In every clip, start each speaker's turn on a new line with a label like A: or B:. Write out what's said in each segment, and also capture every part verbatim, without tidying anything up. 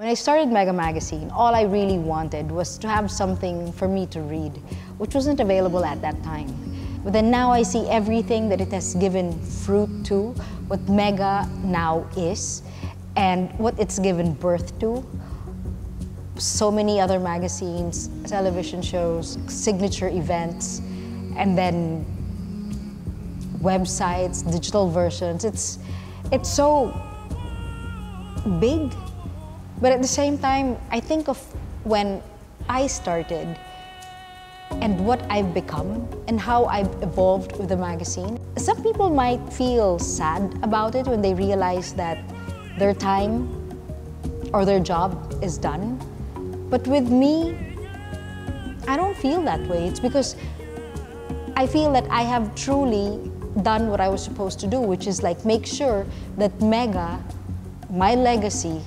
A: When I started Mega Magazine, all I really wanted was to have something for me to read, which wasn't available at that time. But then now I see everything that it has given fruit to, what Mega now is, and what it's given birth to. So many other magazines, television shows, signature events, and then websites, digital versions. It's, it's so big, but at the same time, I think of when I started and what I've become and how I've evolved with the magazine. Some people might feel sad about it when they realize that their time or their job is done. But with me, I don't feel that way. It's because I feel that I have truly done what I was supposed to do, which is like make sure that Mega, my legacy,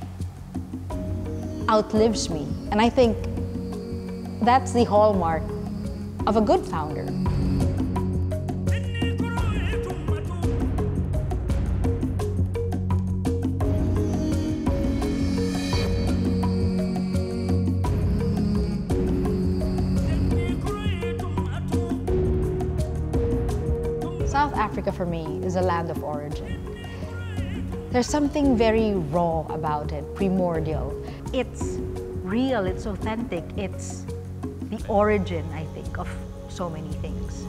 A: outlives me. And I think that's the hallmark of a good founder. South Africa for me is a land of origin. There's something very raw about it, primordial. It's real, it's authentic, it's the origin, I think, of so many things.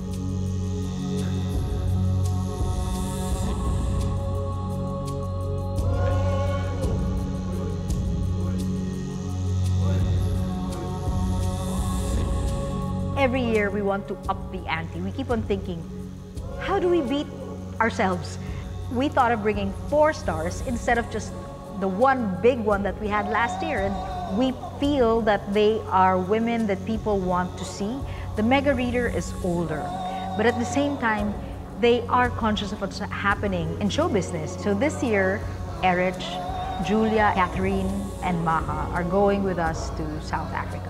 A: Every year we want to up the ante. We keep on thinking, how do we beat ourselves? We thought of bringing four stars instead of just the one big one that we had last year. And we feel that they are women that people want to see. The Mega reader is older, but at the same time, they are conscious of what's happening in show business. So this year, Erich, Julia, Kathryn, and Maja are going with us to South Africa.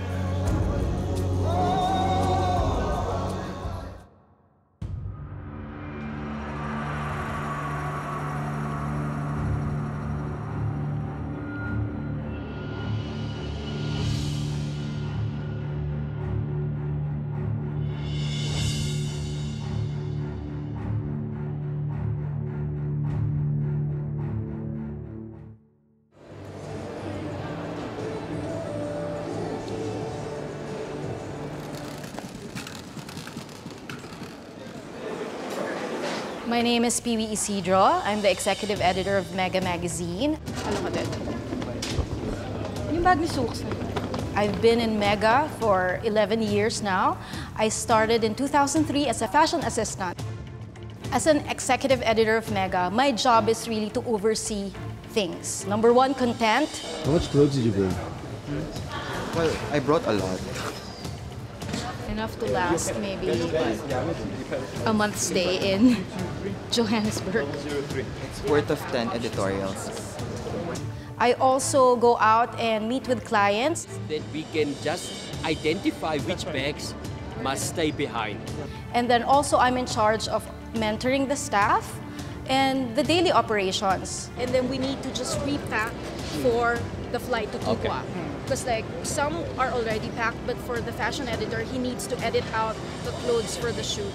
B: My name is Piwi Isidro. I'm the executive editor of Mega Magazine. Ano ka din? Yung bag ni Sux. I've been in Mega for eleven years now. I started in two thousand three as a fashion assistant. As an executive editor of Mega, my job is really to oversee things. Number one, content.
C: How much clothes did you bring?
D: Well, I brought a lot.
B: Enough to last maybe a month's stay in Johannesburg.
D: It's worth of ten editorials.
B: I also go out and meet with clients.
E: That we can just identify which bags must stay behind.
B: And then also I'm in charge of mentoring the staff and the daily operations. And then we need to just repack for the flight to Kukwa. Okay. Because like some are already packed, but for the fashion editor, he needs to edit out the clothes for the shoot.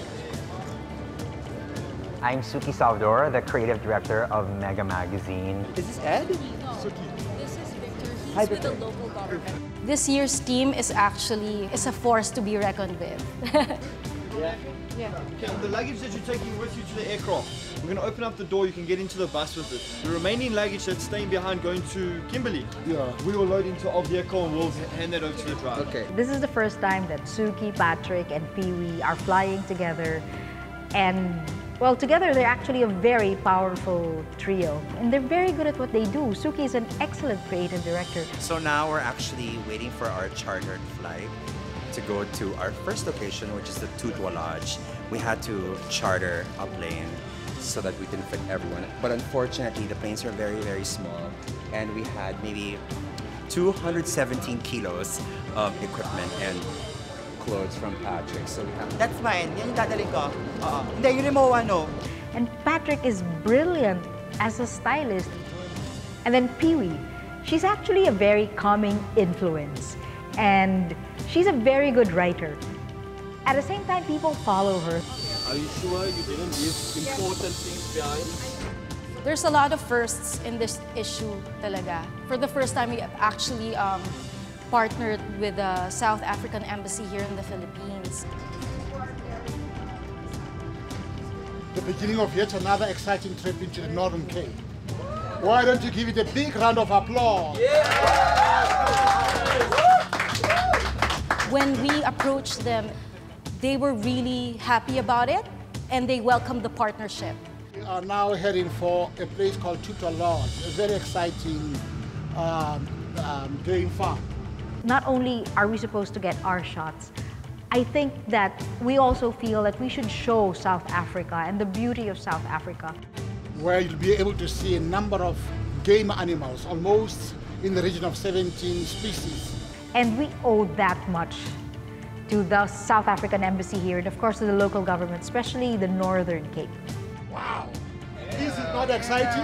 F: I'm Suki Salvador, the creative director of Mega Magazine.
D: Is this Ed?
B: No, Suki. This is Victor. He's Hi, with Victor. The local government. This year's team is actually is a force to be reckoned with.
G: Yeah. Yeah. Okay, the luggage that you're taking with you to the aircraft, we're going to open up the door, you can get into the bus with it. The remaining luggage that's staying behind going to Kimberley, yeah, we will load into our vehicle and we'll hand that over to the driver.
D: Okay.
A: This is the first time that Suki, Patrick, and Piwi are flying together. And, well, together they're actually a very powerful trio. And they're very good at what they do. Suki is an excellent creative director.
H: So now we're actually waiting for our chartered flight to go to our first location, which is the Tutwa Lodge. We had to charter a plane so that we can fit everyone. But unfortunately, the planes are very, very small. And we had maybe two hundred seventeen kilos of equipment and clothes from Patrick. So we have...
D: That's mine. Yan yung dadalhin ko. Oo. Hindi, yun yung mo ano.
A: And Patrick is brilliant as a stylist. And then Piwi. She's actually a very calming influence, and she's a very good writer. At the same time, people follow her.
E: Are you sure you didn't leave important things behind?
B: There's a lot of firsts in this issue talaga. For the first time, we have actually um, partnered with the South African Embassy here in the Philippines.
C: The beginning of yet another exciting trip into the Northern Cape. Why don't you give it a big round of applause?
B: When we approached them, they were really happy about it, and they welcomed the partnership.
C: We are now heading for a place called Tuta Lodge, a very exciting um, um, game farm.
A: Not only are we supposed to get our shots, I think that we also feel that we should show South Africa and the beauty of South Africa.
C: Where you'll be able to see a number of game animals, almost in the region of seventeen species.
A: And we owe that much to the South African Embassy here, and of course to the local government, especially the Northern Cape.
C: Wow! This is not exciting?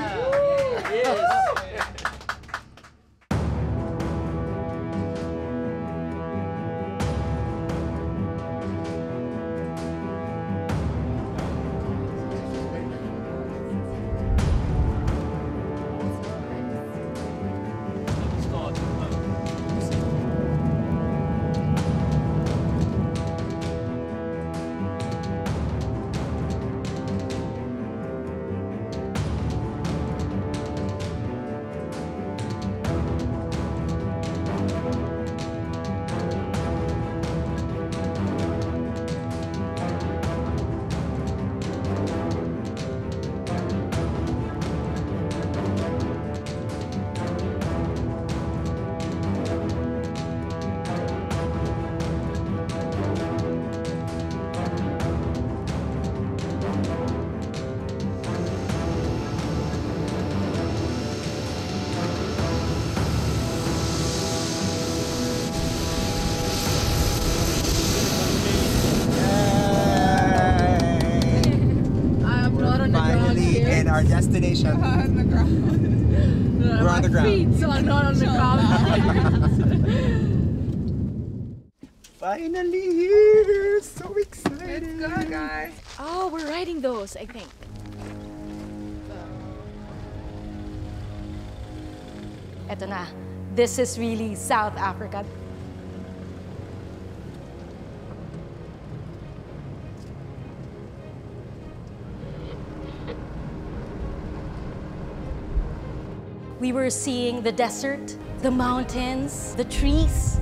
H: Our destination.
I: We're on the ground. No,
H: We're on the ground.
I: Feet, so I'm not on the ground.
H: Finally here! So excited!
I: Let's go, guys.
B: Oh, we're riding those, I think. Eto na. This is really South Africa. We were seeing the desert, the mountains, the trees.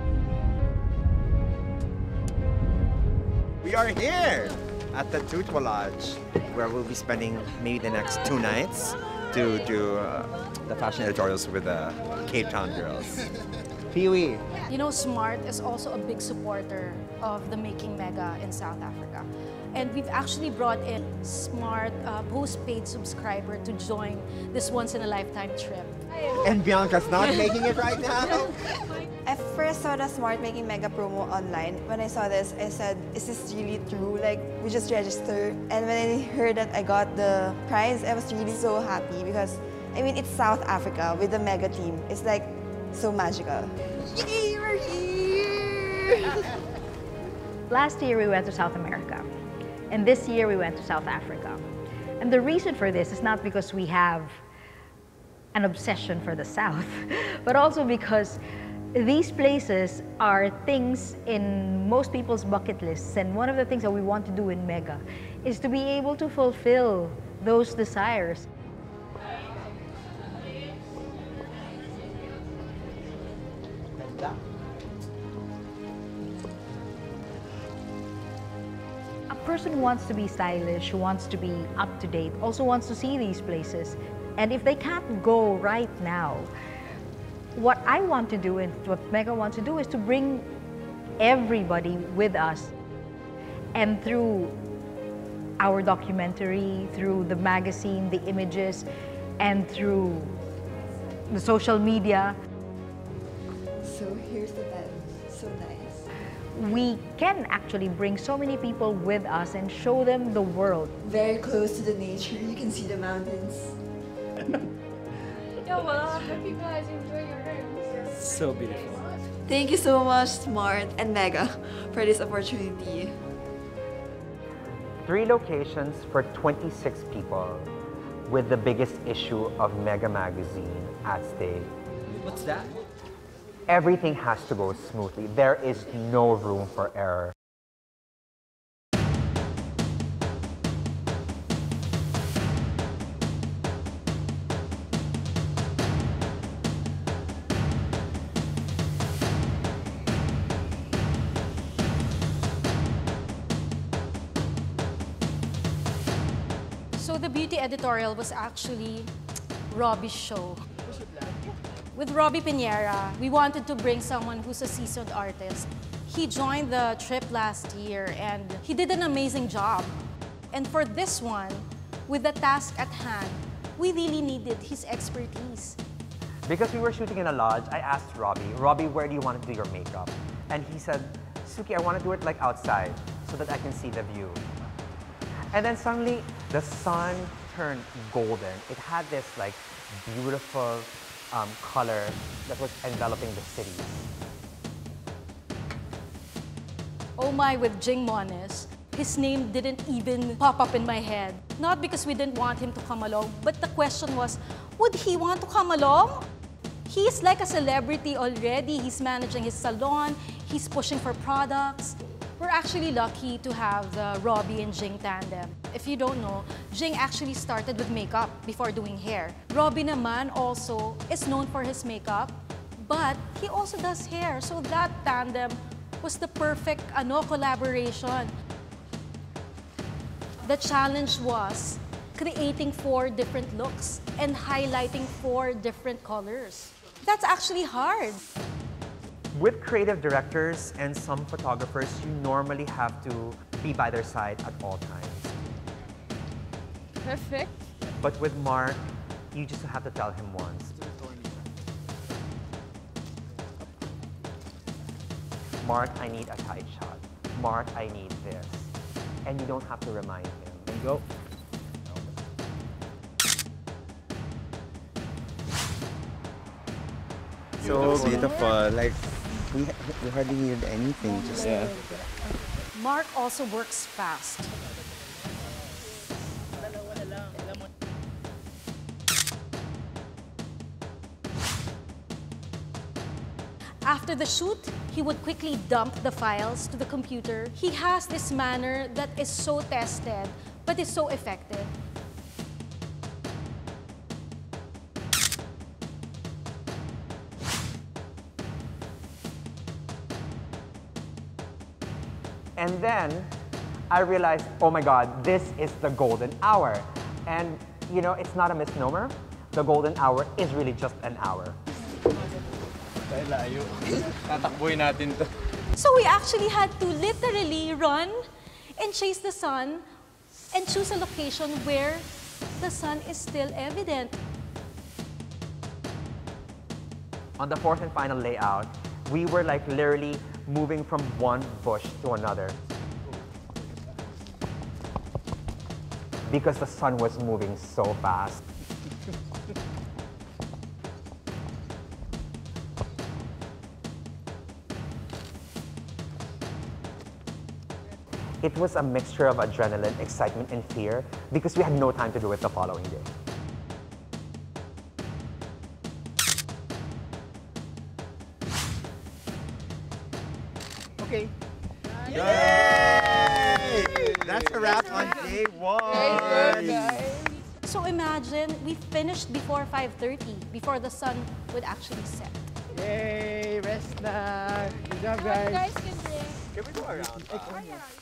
H: We are here at the Tuta Lodge, where we'll be spending maybe the next two nights to do uh, the fashion editorials with the Cape Town girls. Pee-wee.
B: You know, SMART is also a big supporter of the Making Mega in South Africa. And we've actually brought in SMART uh, Postpaid subscriber to join this once-in-a-lifetime trip.
H: And Bianca's not making it right now.
J: I first saw the SMART Making Mega promo online. When I saw this, I said, is this really true? Like, we just register. And when I heard that I got the prize, I was really so happy because, I mean, it's South Africa with the Mega team. It's like so magical. Yay, we're here!
A: Last year we went to South America, and this year we went to South Africa. And the reason for this is not because we have an obsession for the South, but also because these places are things in most people's bucket lists, and one of the things that we want to do in Mega is to be able to fulfill those desires. A person who wants to be stylish, who wants to be up to date, also wants to see these places. And if they can't go right now, what I want to do and what Mega wants to do is to bring everybody with us. And through our documentary, through the magazine, the images, and through the social media.
J: So here's the bed. So nice.
A: We can actually bring so many people with us and show them the world.
J: Very close to the nature. You can see the mountains.
I: Yeah, well, I hope you guys enjoy your rooms.
E: So beautiful.
J: Thank you so much, SMART and Mega, for this opportunity.
F: Three locations for twenty-six people, with the biggest issue of Mega Magazine at stake.
E: What's that?
F: Everything has to go smoothly. There is no room for error.
B: So the beauty editorial was actually Robbie's show. With Robbie Piñera, we wanted to bring someone who's a seasoned artist. He joined the trip last year and he did an amazing job. And for this one, with the task at hand, we really needed his expertise.
F: Because we were shooting in a lodge, I asked Robbie, Robbie, where do you want to do your makeup? And he said, Suki, I want to do it like outside so that I can see the view. And then suddenly, the sun turned golden. It had this like beautiful um, color that was enveloping the city.
B: Oh my, with Jing Mones, his name didn't even pop up in my head. Not because we didn't want him to come along, but the question was, would he want to come along? He's like a celebrity already. He's managing his salon, he's pushing for products. We're actually lucky to have the Robbie and Jing tandem. If you don't know, Jing actually started with makeup before doing hair. Robbie naman also is known for his makeup, but he also does hair. So that tandem was the perfect ano, collaboration. The challenge was creating four different looks and highlighting four different colors. That's actually hard.
F: With creative directors and some photographers, you normally have to be by their side at all times.
I: Perfect.
F: But with Mark, you just have to tell him once. Mark, I need a tight shot. Mark, I need this. And you don't have to remind him.
E: And go.
H: So beautiful. Like, we, we hardly needed anything. Just
E: yeah.
B: Mark also works fast. After the shoot, he would quickly dump the files to the computer. He has this manner that is so tested, but is so effective.
F: And then I realized, oh my God, this is the golden hour. And you know, it's not a misnomer. The golden hour is really just an hour.
B: So we actually had to literally run and chase the sun and choose a location where the sun is still evident.
F: On the fourth and final layout, we were like literally moving from one bush to another because the sun was moving so fast. It was a mixture of adrenaline, excitement, and fear because we had no time to do it the following day.
D: Okay. Yay! That's a wrap on day one.
B: So imagine we finished before five thirty, before the sun would actually set.
K: Yay! Rest na. Good job, guys.
I: You guys can drink.
D: Can we go around?
I: Oh, yeah, you can do it.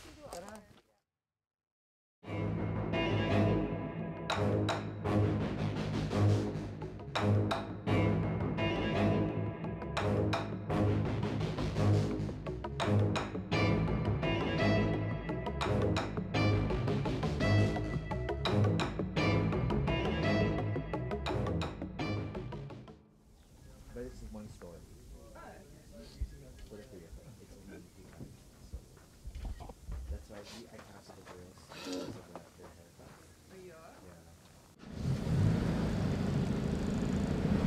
G: But it's one story. For the three of them. It's me. So that's why we, I cast the girls because of that, their haircut. Yeah.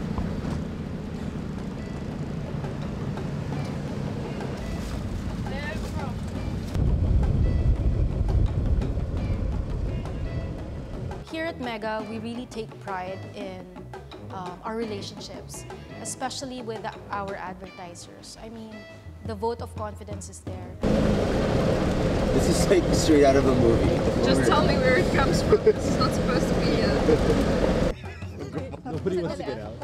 B: here at Mega, we really take pride in um, our relationships, especially with our advertisers. I mean, the vote of confidence is there.
L: This is like straight out of a movie.
I: Just tell me where it comes from. This is not supposed to be a...
L: Nobody wants to get out.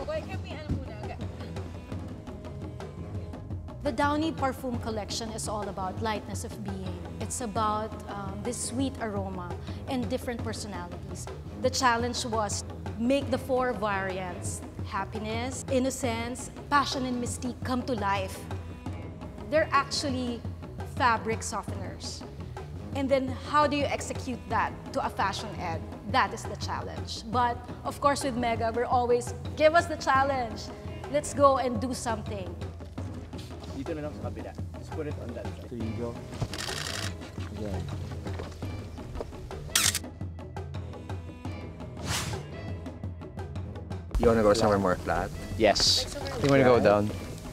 B: The Downy Parfum collection is all about lightness of being. It's about um, this sweet aroma and different personalities. The challenge was make the four variants: happiness, innocence, passion, and mystique come to life. They're actually fabric softeners. And then how do you execute that to a fashion ad? That is the challenge. But of course with Mega, we're always, give us the challenge. Let's go and do something.
K: Dito na lang sa kabila. Just put it on that side.
L: There you go. Yeah.
F: You want to go somewhere more flat?
K: Yes. You want to go down?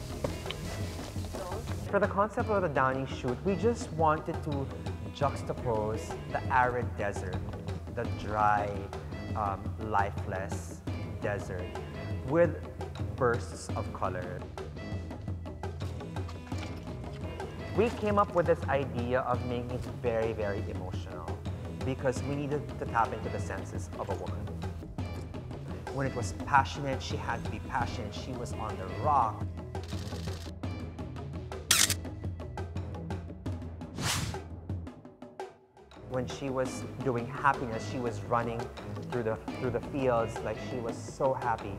F: For the concept of the Downy shoot, we just wanted to juxtapose the arid desert, the dry, um, lifeless desert, with bursts of color. We came up with this idea of making it very, very emotional because we needed to tap into the senses of a woman. When it was passionate, she had to be passionate. She was on the rock. When she was doing happiness, she was running through the, through the fields like she was so happy.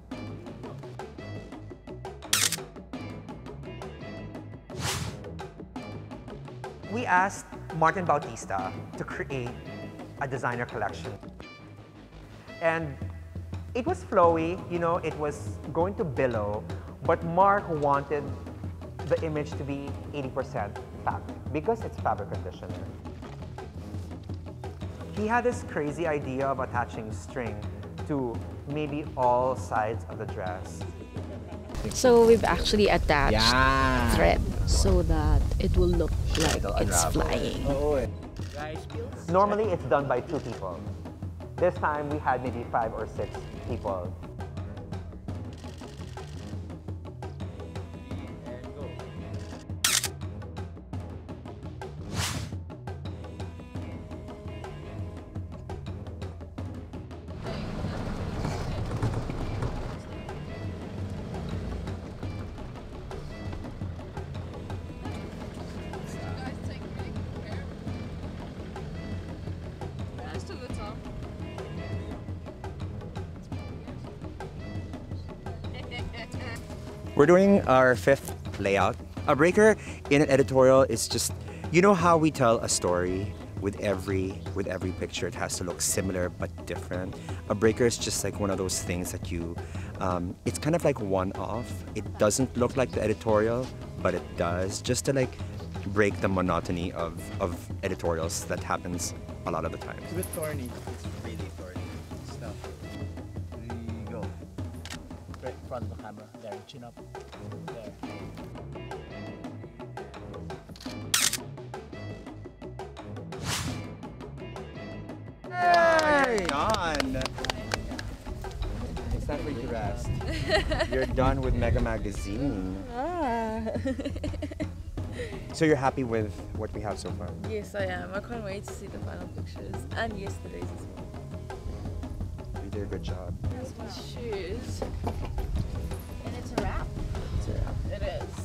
F: We asked Martin Bautista to create a designer collection. And it was flowy, you know, it was going to billow, but Mark wanted the image to be eighty percent fabric because it's fabric conditioner. He had this crazy idea of attaching string to maybe all sides of the dress.
M: So we've actually attached
L: Yeah.
M: thread so that it will look like
L: It'll
M: it's
L: unravel.
M: flying.
L: Oh,
F: Normally, it's done by two people. This time, we had maybe five or six people.
H: We're doing our fifth layout. A breaker in an editorial is just, you know how we tell a story with every with every picture, it has to look similar but different. A breaker is just like one of those things that you, um, it's kind of like one-off. It doesn't look like the editorial, but it does, just to like break the monotony of, of editorials that happens a lot of the time.
K: It's a bit thorny. It's really thorny stuff. There you go. Right in front of the camera. There, chin up. There.
H: Hey! Done! It's time for you to rest. You're done with Mega Magazine.
N: Ah.
H: So you're happy with what we have so far?
N: Yes, I am. I can't wait to see the final pictures and yesterday's as well.
H: You did a good job.
N: Here's my shoes.
B: And it's a wrap.
N: It's a wrap. It is.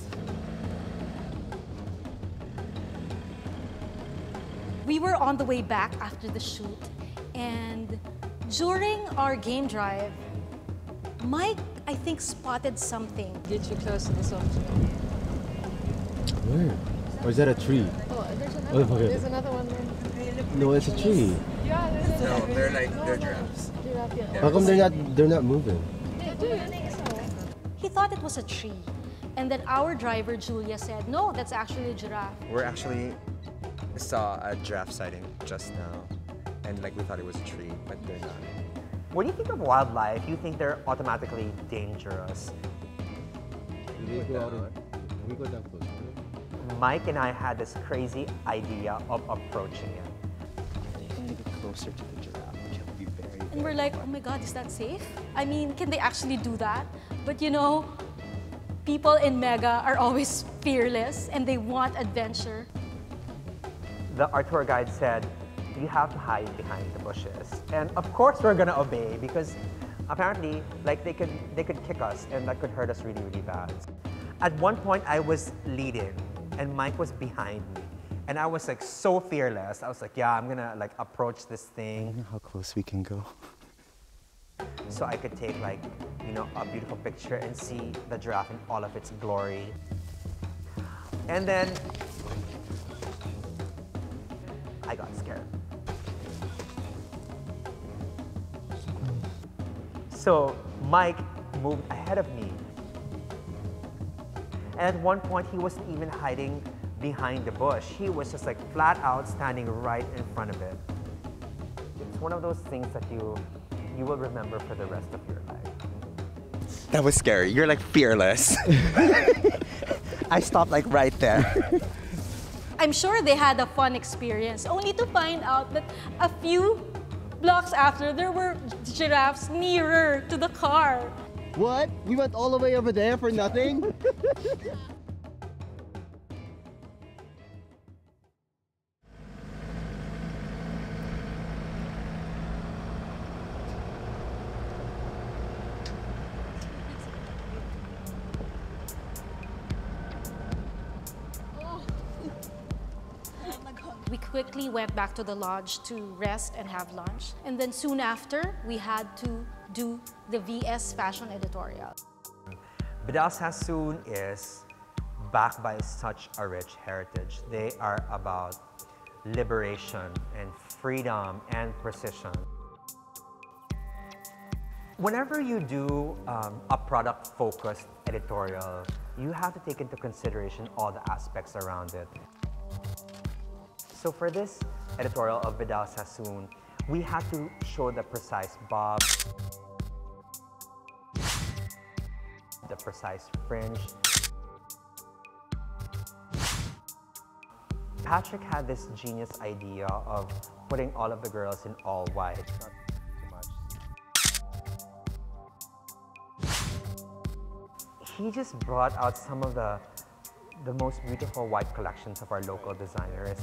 B: We were on the way back after the shoot, and during our game drive, Mike, I think, spotted something.
N: Get you close to the soft.
L: Where? Or is that a tree?
I: Oh, there's another
L: Oh,
I: one.
L: okay.
I: There's another one there.
L: No, it's a tree.
I: Yeah, there's
H: No,
I: another
H: they're like, they're giraffes.
I: giraffe. Yeah.
L: How come they're not they're not moving?
I: They do.
B: He thought it was a tree. And then our driver, Julia, said, no, that's actually a giraffe.
H: We're actually saw a giraffe sighting just now, and like we thought it was a tree, but they're not.
F: When you think of wildlife, you think they're automatically dangerous.
L: We go out and, we go down close.
F: Mike and I had this crazy idea of approaching it.
H: I'm gonna get closer to the giraffe, which will be very
B: And we're like, oh my God, is that safe? I mean, can they actually do that? But you know, people in Mega are always fearless and they want adventure.
F: The, our tour guide said, you have to hide behind the bushes. And of course we're gonna obey because apparently like they could, they could kick us and that could hurt us really, really bad. At one point I was leading and Mike was behind me. And I was like so fearless. I was like, yeah, I'm gonna like approach this thing.
H: I don't know how close we can go.
F: So I could take like, you know, a beautiful picture and see the giraffe in all of its glory. And then I got scared. So Mike moved ahead of me. And at one point, he wasn't even hiding behind the bush. He was just like flat out standing right in front of it. It's one of those things that you, you will remember for the rest of your life.
H: That was scary. You're like fearless. I stopped like right there.
B: I'm sure they had a fun experience, only to find out that a few blocks after, there were giraffes nearer to the car.
L: What? We went all the way over there for nothing?
B: We quickly went back to the lodge to rest and have lunch. And then soon after, we had to do the V S fashion editorial.
F: Vidal Sassoon is backed by such a rich heritage. They are about liberation and freedom and precision. Whenever you do um, a product-focused editorial, you have to take into consideration all the aspects around it. So for this editorial of Vidal Sassoon, we had to show the precise bob, the precise fringe. Patrick had this genius idea of putting all of the girls in all white. Not too much. He just brought out some of the, the most beautiful white collections of our local designers.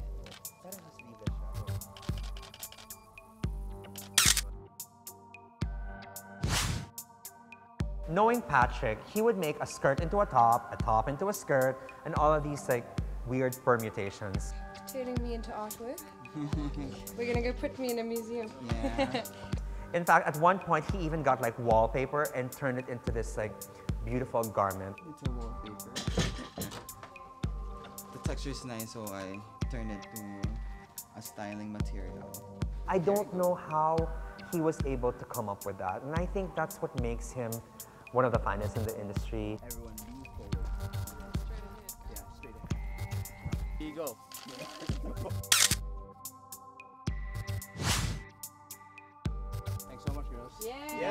F: Knowing Patrick, he would make a skirt into a top, a top into a skirt, and all of these like weird permutations.
I: Turning me into artwork. We're gonna go put me in a museum.
F: Yeah. In fact, at one point, he even got like wallpaper and turned it into this like beautiful garment.
D: It's a wallpaper. The texture is nice, so I turned it to a styling material.
F: I don't know how he was able to come up with that, and I think that's what makes him one of the finest in the industry.
L: Everyone lean forward. Yeah, straight ahead. Here you go. Thanks so much, girls.
I: Yay!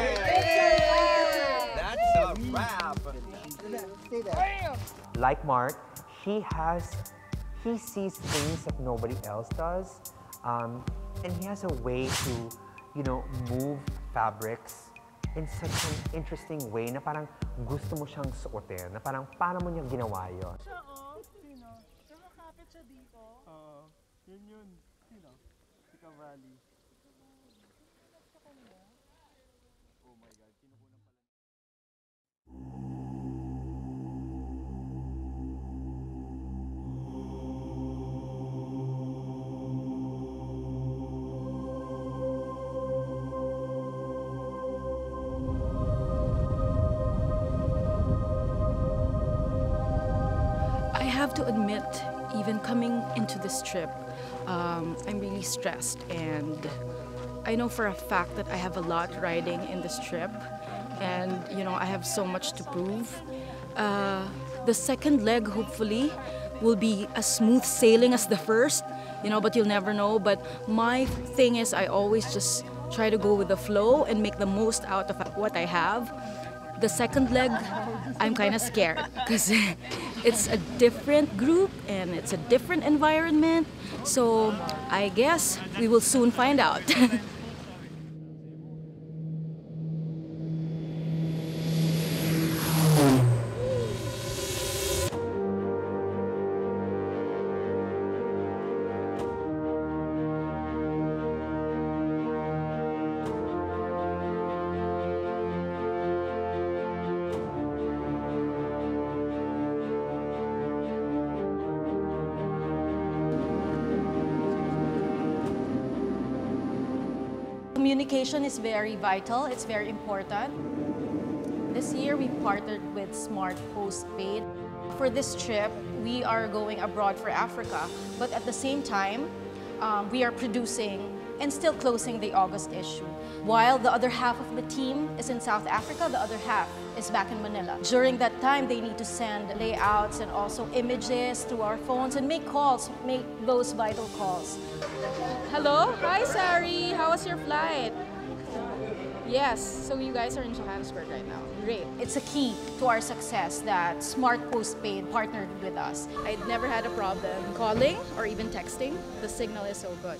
L: Yay!
H: That's a wrap.
L: Stay there.
F: Like Mark, he has, he sees things that nobody else does, um, and he has a way to, you know, move fabrics in such an interesting way na parang gusto mo siyang suotin, na parang paano mo niya ginawa yun.
C: Siya, oh, sino? Tsaka kapit siya dito. Oo, yun yun. Sino? Si Cavalli. Oh my God, kinukunan pala.
B: I have to admit, even coming into this trip, um, I'm really stressed, and I know for a fact that I have a lot riding in this trip, and you know, I have so much to prove. Uh, the second leg, hopefully, will be as smooth sailing as the first, you know, but you'll never know. But my thing is, I always just try to go with the flow and make the most out of what I have. The second leg, I'm kind of scared because it's a different group and it's a different environment. So I guess we will soon find out. Communication is very vital, it's very important. This year we partnered with SMART Postpaid. For this trip, we are going abroad for Africa, but at the same time, um, we are producing and still closing the August issue. While the other half of the team is in South Africa, the other half is back in Manila. During that time, they need to send layouts and also images through our phones and make calls, make those vital calls. Hello? Hi, Sari. How was your flight? Yes, so you guys are in Johannesburg right now. Great. It's a key to our success that SMART Postpaid partnered with us. I'd never had a problem calling or even texting. The signal is so good.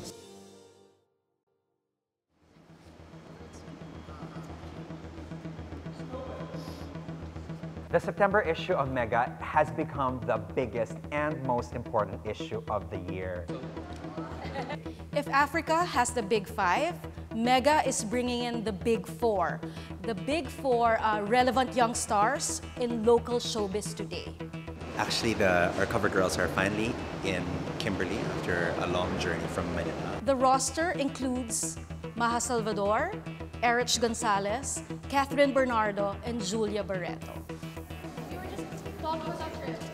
F: The September issue of Mega has become the biggest and most important issue of the year.
B: If Africa has the big five, Mega is bringing in the big four. The big four uh, relevant young stars in local showbiz today.
H: Actually, the, our cover girls are finally in Kimberley after a long journey from Manila.
B: The roster includes Maja Salvador, Erich Gonzales, Kathryn Bernardo, and Julia Barretto.
I: We were just talking about our trip.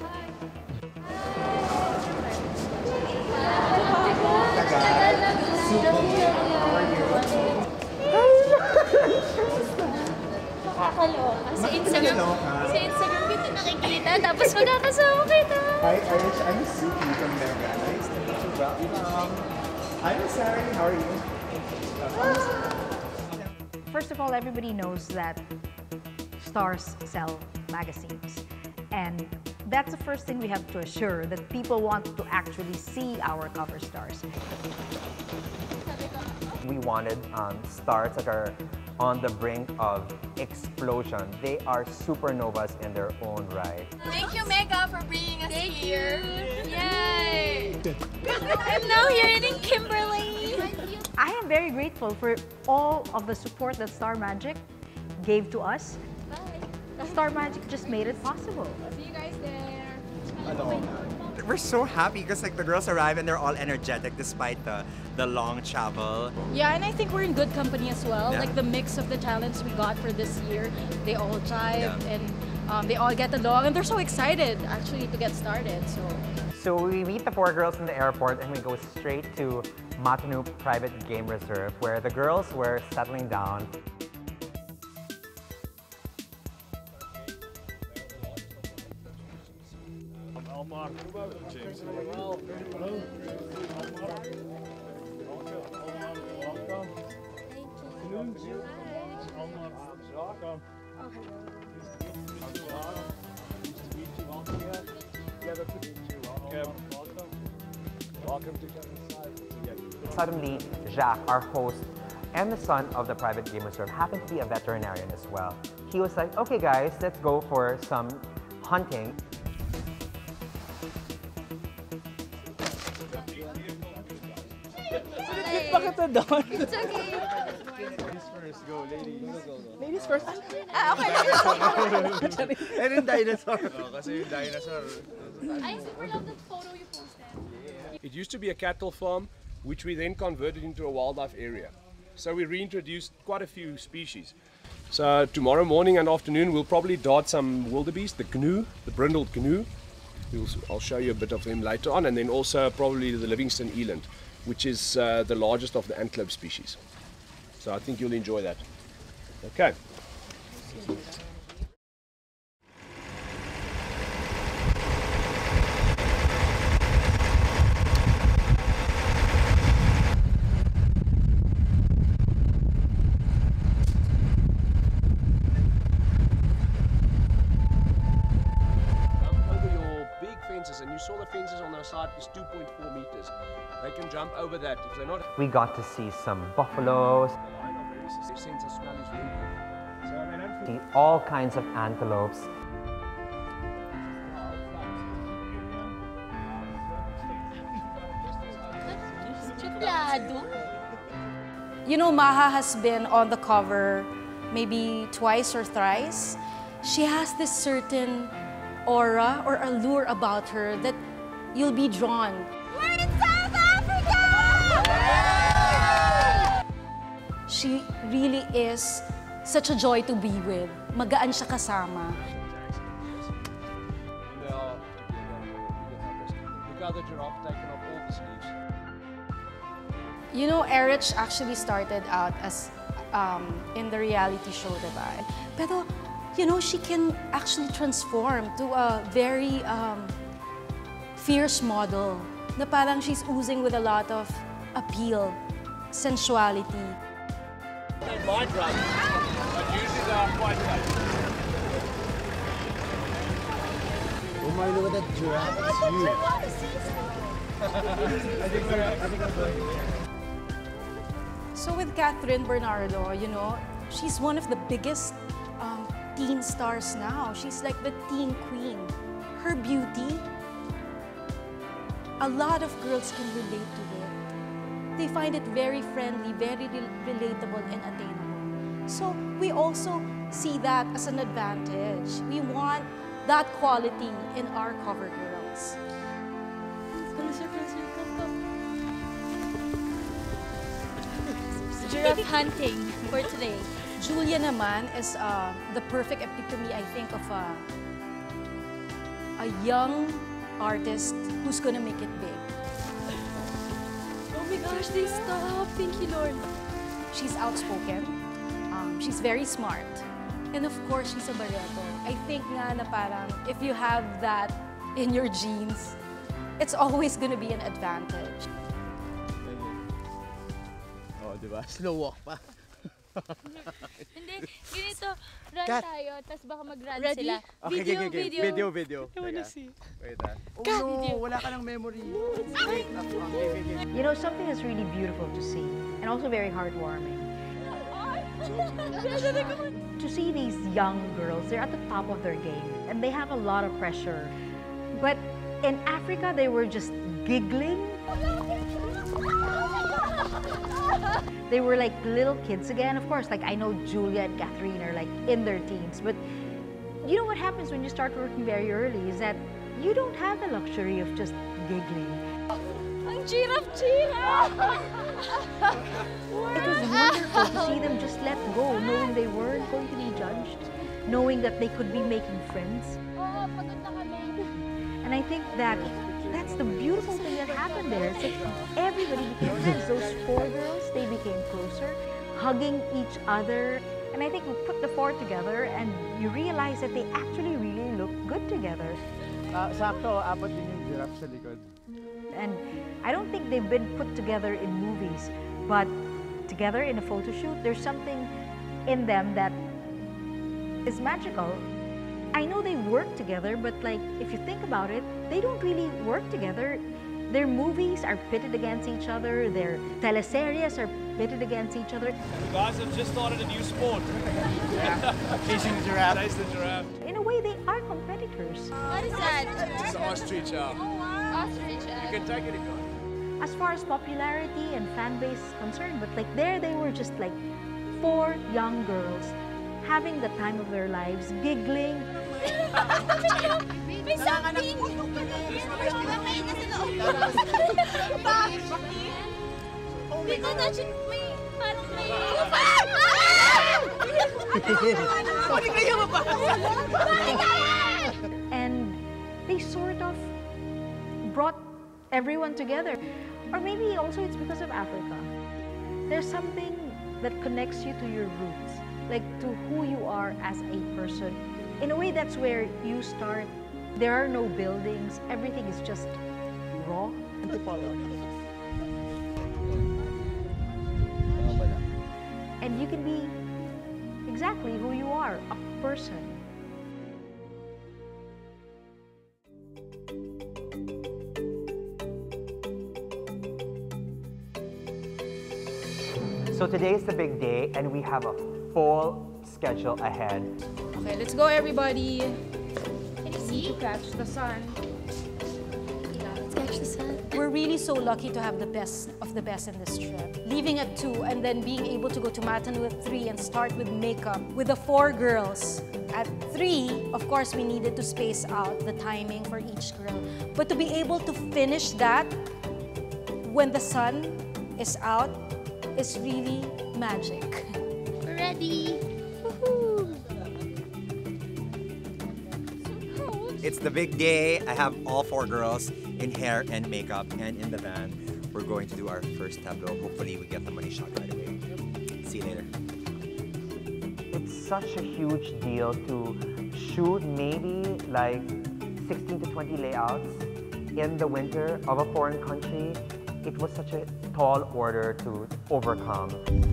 O: Nakakaloka. Sa Instagram, sa Instagram kita nakikita, tapos magkakasama kita.
P: Hi, Erich. I'm Suki from Mega. Nice to meet you. Welcome. I'm Sari. How are you?
Q: First of all, everybody knows that stars sell magazines. And that's the first thing we have to assure, that people want to actually see our cover stars.
F: We wanted um, stars that are on the brink of explosion. They are supernovas in their own right.
O: Thank you, Mega, for bringing us Thank here. You. Yay! I'm now here in Kimberley.
Q: I am very grateful for all of the support that Star Magic gave to us. Bye. Star Magic just made it possible.
O: See you guys there.
H: We're so happy because like the girls arrive and they're all energetic despite the, the long travel.
B: Yeah, and I think we're in good company as well.
H: Yeah.
B: Like the mix of the talents we got for this year, they all jive
H: Yeah.
B: and um, they all get along, and they're so excited actually to get started. So.
F: So we meet the four girls in the airport and we go straight to Matanu Private Game Reserve, where the girls were settling down.
R: Omar, James. Hello. Hello. Welcome. Thank you. Omar, welcome.
I: Oh, hello.
R: Nice to meet you. Welcome here. Yeah, that's to meet you. Welcome. Welcome. Welcome to Canada.
F: Suddenly, Jacques, our host, and the son of the private game reserve happened to be a veterinarian as well. He was like, okay guys, let's go for some hunting.
O: It's okay.
R: Ladies first, go, ladies.
I: Ladies first.
O: Ah, okay.
R: And yung dinosaur. Oh, kasi yung dinosaur.
O: I super love that photo you posted.
E: It used to be a cattle farm, which we then converted into a wildlife area. So we reintroduced quite a few species. So tomorrow morning and afternoon, we'll probably dart some wildebeest, the canoe, the brindled canoe. We'll, I'll show you a bit of them later on, and then also probably the Livingston eland, which is uh, the largest of the antelope species. So I think you'll enjoy that. Okay. And you saw the fences on our side is two point four meters. They can jump over that if they're not.
F: We got to see some buffaloes, see all kinds of antelopes.
B: You know, Maja has been on the cover maybe twice or thrice. She has this certain aura or allure about her that you'll be drawn.
O: We're in South Africa!
B: She really is such a joy to be with. Magaan siya kasama.
E: Look how the giraffe taken off all the sleeves.
B: You know, Erich actually started out as um, in the reality show, diba? Pero, you know, she can actually transform to a very um, fierce model na parang she's oozing with a lot of appeal, sensuality.
E: My drum, but usually are quite tight.
K: Oh my, look at that giraffe. It's huge. I think we're, I think I'm going.
B: So with Kathryn Bernardo, you know, she's one of the biggest um, teen stars now. She's like the teen queen. Her beauty, a lot of girls can relate to it. They find it very friendly, very re relatable and attainable. So we also see that as an advantage. We want that quality in our cover girls.
O: Giraffe hunting for today.
B: Julia naman is uh, the perfect epitome, I think, of a, a young artist who's gonna make it big.
O: Oh my gosh, they stop. Thank you, Lord.
B: She's outspoken. Um, she's very smart. And of course, she's a Barretto. I think nga na parang if you have that in your genes, it's always gonna be an advantage.
K: Oh, diba? Slow walk pa.
O: Hindi, ganito, run
K: Kat.
O: tayo, tapos baka mag-run
N: Ready?
O: sila.
K: Okay,
O: Video,
K: okay, okay.
O: video.
K: Video, video.
N: I wanna
K: Teka.
N: see.
K: Wait ah. Oh
O: Kat.
K: no,
O: Video.
K: wala ka ng memory. Wait, ah, okay, okay, okay.
Q: You know, something that's really beautiful to see and also very heartwarming. To see these young girls, they're at the top of their game and they have a lot of pressure. But in Africa, they were just giggling. They were like little kids again. Of course, like I know Julia and Kathryn are like in their teens, but you know what happens when you start working very early is that you don't have the luxury of just giggling.
O: Ang giraffe-giraffe!
Q: It was wonderful to see them just let go, knowing they weren't going to be judged, knowing that they could be making friends.
O: Oo, pagod na kami.
Q: And I think that that's the beautiful thing that happened there. It's like everybody became friends. Those four girls, they became closer, hugging each other. And I think we put the four together and you realize that they actually really look good together.
K: Ah, sakto, apat din yung giraffe sa likod.
Q: And I don't think they've been put together in movies, but together in a photo shoot, there's something in them that is magical. I know they work together, but like, if you think about it, they don't really work together. Their movies are pitted against each other, their teleseries are pitted against each other.
E: The guys have just started a new sport.
K: Yeah, chasing the giraffe.
E: Chase the giraffe.
Q: In a way, they are competitors.
O: What is that?
E: It's an ostrich. Uh,
O: Ostrich.
E: you can take it if you want.
Q: As far as popularity and fan base is concerned, but like there they were just like four young girls having the time of their lives, giggling.
O: May something! Dito na siya, may parang may...
Q: And they sort of brought everyone together. Or maybe also it's because of Africa. There's something that connects you to your roots, like to who you are as a person. In a way, that's where you start. There are no buildings. Everything is just raw. And you can be exactly who you are, a person.
F: So today is the big day, and we have a full schedule ahead.
B: Okay, let's go, everybody.
O: Can you see?
B: To catch the sun.
O: Let's catch the sun.
B: We're really so lucky to have the best of the best in this trip. Leaving at two and then being able to go to matinee at three and start with makeup with the four girls. At three, of course, we needed to space out the timing for each girl. But to be able to finish that when the sun is out is really magic.
O: We're ready.
H: It's the big day. I have all four girls in hair and makeup and in the van. We're going to do our first tableau. Hopefully we get the money shot right away. See you later.
F: It's such a huge deal to shoot maybe like sixteen to twenty layouts in the winter of a foreign country. It was such a tall order to overcome.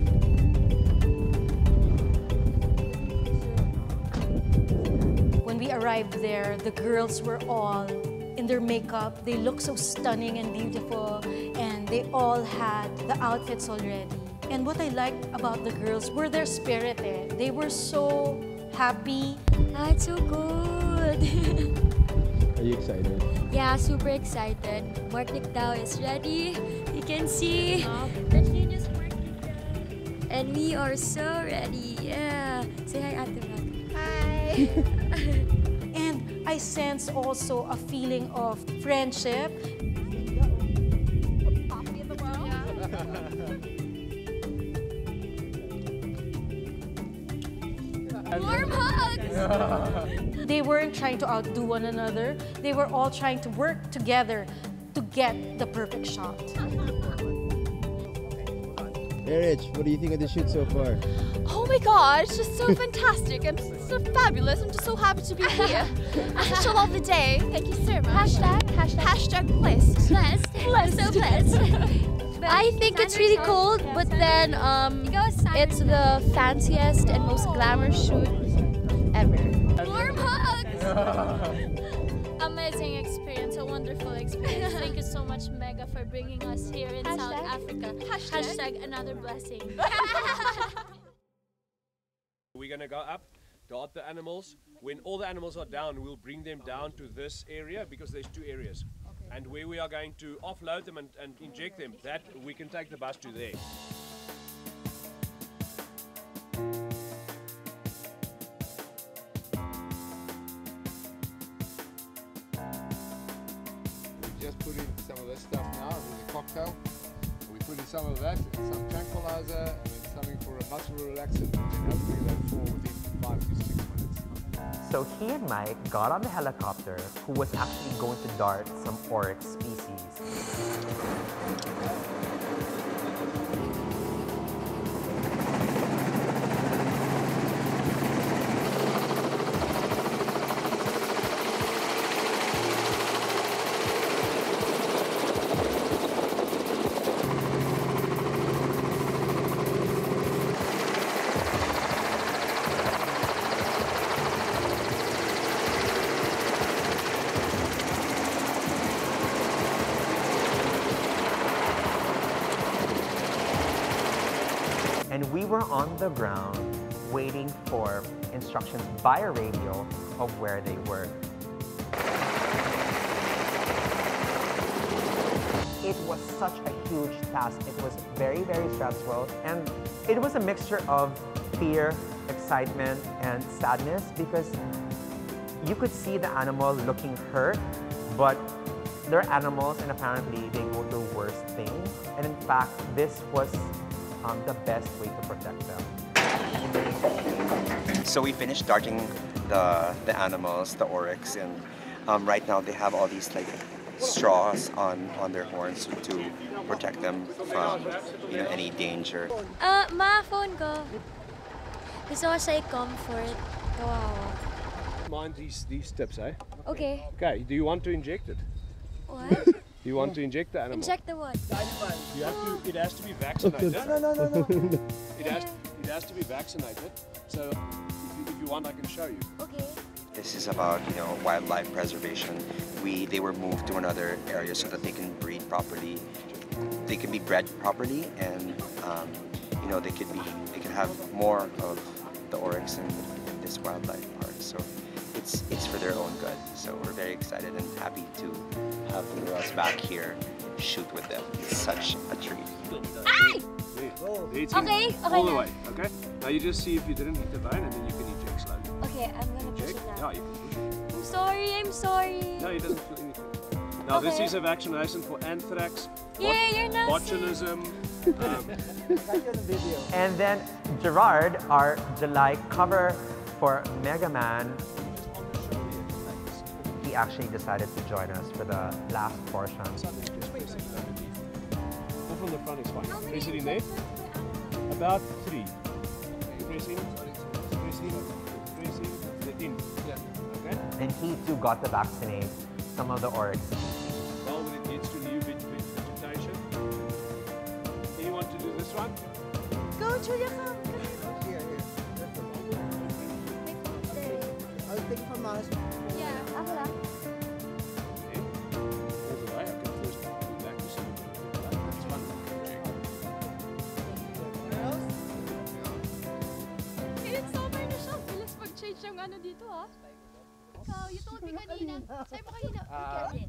B: When we arrived there, the girls were all in their makeup. They looked so stunning and beautiful, and they all had the outfits already. And what I liked about the girls were their spirit. Eh? They were so happy.
S: Ah, it's so good.
L: Are you excited?
S: Yeah, super excited. Mark Nictao is ready. You can see the team is working. And we are so ready. Yeah. Say hi, Ate Mag.
O: Hi.
B: And I sense also a feeling of friendship.
O: Warm hugs!
B: They weren't trying to outdo one another. They were all trying to work together to get the perfect shot.
L: Erich, what do you think of the shoot so far?
O: Oh my god, it's just so fantastic and so fabulous. I'm just so happy to be here. It's such a lovely day. Thank you so much.
S: Hashtag, hashtag.
O: Hashtag blessed.
S: Blessed.
O: Blessed.
S: So blessed. I think it's really cold, but then um, it's the fanciest and most glamorous shoot ever.
O: Warm hugs!
T: Amazing experience, a wonderful experience. Thank you so much, Mega, for bringing us here in
S: Hashtag.
T: South Africa.
O: Hashtag.
T: Hashtag another blessing.
E: We're going to go up, dart the animals. When all the animals are down, we'll bring them down to this area because there's two areas. And where we are going to offload them and, and inject them, that we can take the bus to there.
R: We just put in some of this stuff now with a cocktail. We put in some of that, and some tranquilizer, and then something for a muscle relaxant, and then hopefully they'll fall within five to six minutes.
F: So he and Mike got on the helicopter, who was actually going to dart some oryx species. And we were on the ground waiting for instructions via radio of where they were. It was such a huge task. It was very, very stressful. And it was a mixture of fear, excitement, and sadness because you could see the animal looking hurt, but they're animals and apparently they go through worse things. And in fact, this was Um, the best way to protect them.
H: So we finished darting the the animals, the oryx, and um, right now they have all these like straws on on their horns to protect them from you know any danger.
S: Uh, ma, phone ko. Gusto ko siya i-comfort. Kawawa.
E: Mind these these tips, eh?
S: Okay.
E: Okay. Do you want to inject it?
S: What?
E: Do you want to inject the animal?
S: Inject the what?
E: You have to. It has to be vaccinated.
F: No, no, no, no.
E: It has. It has to be vaccinated. So, if you, if you want, I can show you.
S: Okay.
H: This is about you know wildlife preservation. We they were moved to another area so that they can breed properly. They can be bred properly, and um, you know they could be they could have more of the oryx in this wildlife park. So it's it's for their own good. So we're very excited and happy to have the girls back here shoot with them. It's such a treat.
S: Ay!
E: It's
S: Okay, okay
E: all the
S: na.
E: way. Okay. Now you just see if you didn't hit the bone, and then you can inject slowly.
S: Okay, I'm gonna push
E: Inject.
S: it now.
E: Yeah, you can push it.
S: I'm sorry, I'm sorry.
E: No, it doesn't feel anything. Now
O: Okay.
E: this is a vaccination for anthrax,
O: Yeah, you're not
E: botulism. Um,
F: And then Gerard, our July cover for Mega Man, he actually decided to join us for the last portion.
E: Or from the front is fine. Press it in there. About three. Press in, press in, press in, the in. Yeah. Okay?
F: And he too got to vaccinate some of the orcs.
E: Well, when it gets to new veg vegetation. Anyone to do this one?
O: Go, Julia, come.
P: Here, here. I'll take from us.
O: Yeah, ako lang.
E: Okay. All the way. I can first go back to some. That's one.
O: It's summer na siya. Bilis mag-change yung ano dito, ha? Ikaw, you told me kanina. Sabi mo kanina,
F: Ah.
O: Kevin.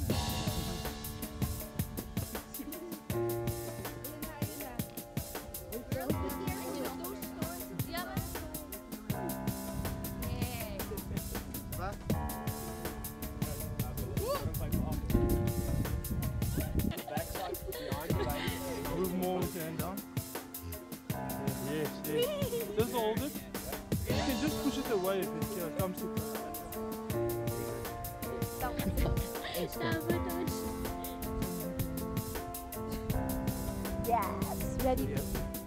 L: Move more with your hand down. Yes, yes. Just hold it. You can just push it away if it uh, comes to.
O: Yes, ready.
F: Yeah.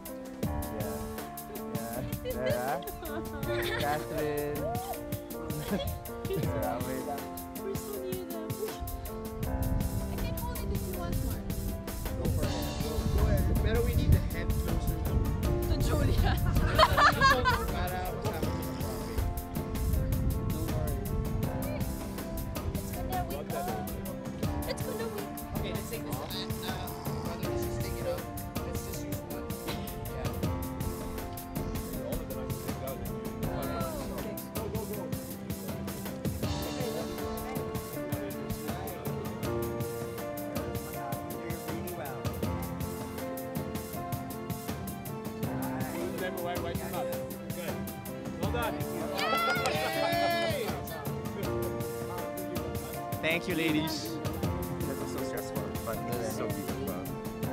F: Yeah. Kathryn.
O: We're so near them. I can hold it if you want more.
P: Go for it. Go, go ahead. Pero we need the head closer to,
O: To Julia.
P: para masama ko sa profit. Don't worry.
O: It's gonna wake up. It's gonna wake up.
P: Okay, let's take this one. Uh, rather than just take it out, let's just use one. Yeah.
D: Really well.
E: Move them away, wait them up. Good. Well done.
D: Thank you, ladies. That was so stressful, but it was so beautiful.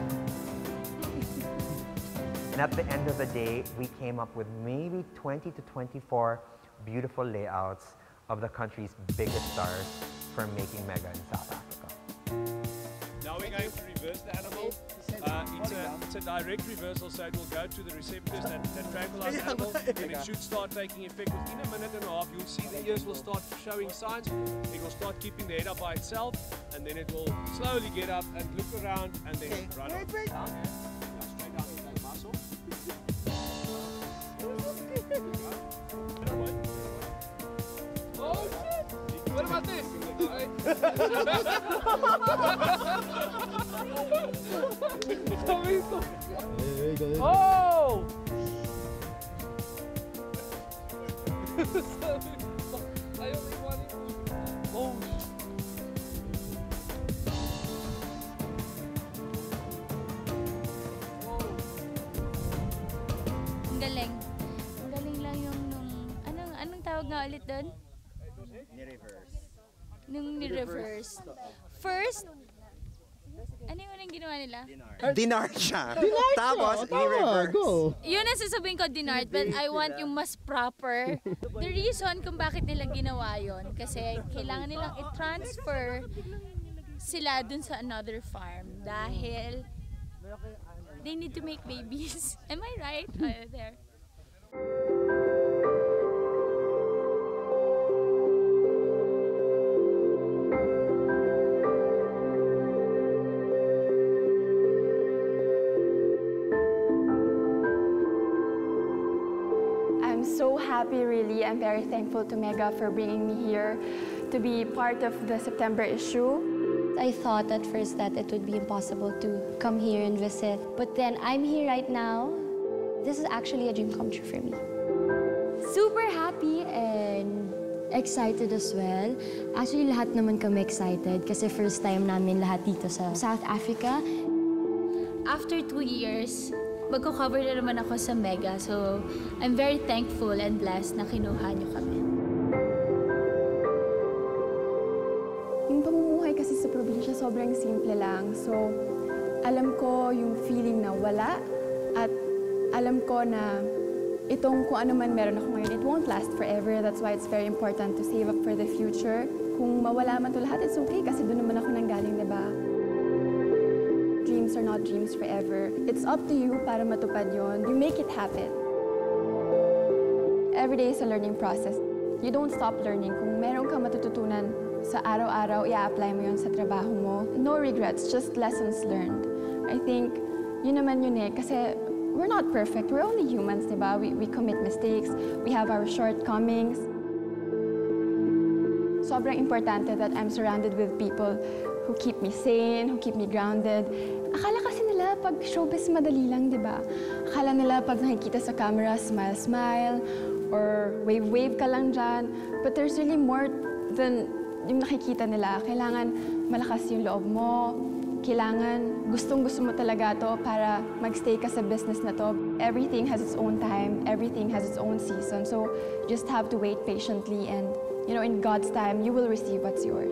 F: And at the end of the day, we came up with maybe twenty to twenty-four beautiful layouts of the country's biggest stars for making Mega in South Africa.
E: Now we're going to reverse the animal. Uh, it's, a, it's a direct reversal, so it will go to the receptors that, that tranquilize the animal, and it should start taking effect within a minute and a half. You'll see the ears will start showing signs. It will start keeping the head up by itself, and then it will slowly get up and look around, and then run off. Down. Yeah, straight down to that muscle. Oh shit! What about this?
L: Oh!
E: I only wanted to.
L: Oh!
O: Ang galing. Ang galing lang yung nung... Anong, anong tawag nga ulit doon?
D: Ni-reverse.
O: Nung ni-reverse. First, ano yung unang ginawa nila?
H: Dinar siya.
K: Dinar siya.
H: Tapos,
K: Tama,
H: ni-reverse.
K: go.
O: Yun ang sasabihin ko, dinart, but I want yung mas proper. The reason kung bakit nila ginawa yun, kasi kailangan nilang i-transfer sila dun sa another farm dahil they need to make babies. Am I right? Uh, there.
U: I'm so happy, really. I'm very thankful to Mega for bringing me here to be part of the September issue.
V: I thought at first that it would be impossible to come here and visit. But then I'm here right now. This is actually a dream come true for me.
S: Super happy and excited as well. Actually, lahat naman kami excited kasi first time namin lahat dito sa South Africa.
B: After two years, magko-cover na naman ako sa Mega. So, I'm very thankful and blessed na kinuha niyo kami.
I: Yung pamumuhay kasi sa probinsya sobrang simple lang. So, alam ko yung feeling na wala at alam ko na itong kung ano man meron ako ngayon, it won't last forever. That's why it's very important to save up for the future. Kung mawala man to lahat, it's okay kasi doon naman ako nanggaling, diba? Dreams are not dreams forever. It's up to you para matupad yon. You make it happen. Every day is a learning process. You don't stop learning. Kung meron kang matututunan sa araw-araw, i-apply mo yun sa trabaho mo. No regrets, just lessons learned. I think yun naman yun eh, kasi we're not perfect. We're only humans, diba? We, we commit mistakes. We have our shortcomings. Sobrang importante that I'm surrounded with people who keep me sane, who keep me grounded. Akala kasi nila pag showbiz madali lang, diba? Akala nila pag nakikita sa camera, smile, smile, or wave-wave ka lang dyan. But there's really more than yung nakikita nila. Kailangan malakas yung loob mo. Kailangan gustong-gusto mo talaga to para magstay ka sa business na to. Everything has its own time. Everything has its own season. So just have to wait patiently and, you know, in God's time, you will receive what's yours.